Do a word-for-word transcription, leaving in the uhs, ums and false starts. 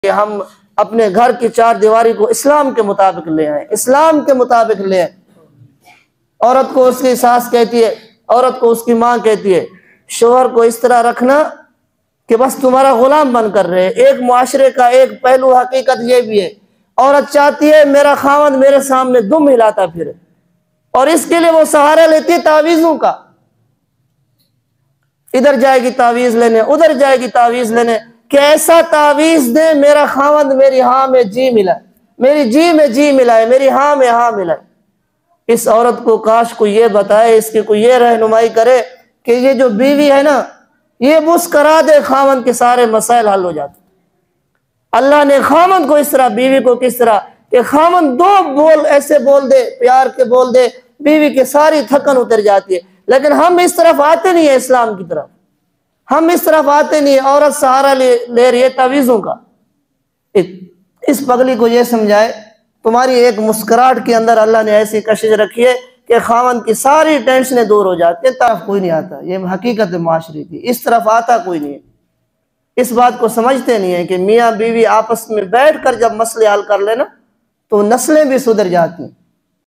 कि हम अपने घर की चार दीवारी को इस्लाम के मुताबिक ले आए, इस्लाम के मुताबिक ले आए। औरत को उसकी सास कहती है, औरत को उसकी माँ कहती है, शोहर को इस तरह रखना कि बस तुम्हारा गुलाम बनकर रहे। एक मुआशरे का एक पहलू हकीकत ये भी है, औरत चाहती है मेरा खावंद मेरे सामने दुम हिलाता फिरे, और इसके लिए वो सहारा लेती है तावीज़ों का। इधर जाएगी तावीज़ लेने, उधर जाएगी तावीज़ लेने, कैसा तावीज़ दे मेरा खावंद मेरी हाँ में जी मिलाए, मेरी जी में जी मिलाए, मेरी हाँ में हाँ मिलाए। इस औरत को काश को ये बताए, इसकी को ये रहनुमाई करे कि ये जो बीवी है ना, ये मुस्करा दे, खावंद के सारे मसाइल हल हो जाते। अल्लाह ने खावंद को इस तरह, बीवी को किस तरह कि खावंद दो बोल ऐसे बोल दे, प्यार के बोल दे, बीवी की सारी थकन उतर जाती है। लेकिन हम इस तरफ आते नहीं है, इस्लाम की तरफ हम इस तरफ आते नहीं है। औरत सहारा ले, ले रही है तावीज़ों का। इस पगली को ये समझाए, तुम्हारी एक मुस्कुराहट के अंदर अल्लाह ने ऐसी कशिश रखी है कि खावंद की सारी टेंशनें दूर हो जाती है। तरफ कोई नहीं आता, ये हकीकत है माशरे की, इस तरफ आता कोई नहीं है। इस बात को समझते नहीं है कि मियाँ बीवी आपस में बैठ कर जब मसले हल कर लेना तो नस्लें भी सुधर जाती हैं।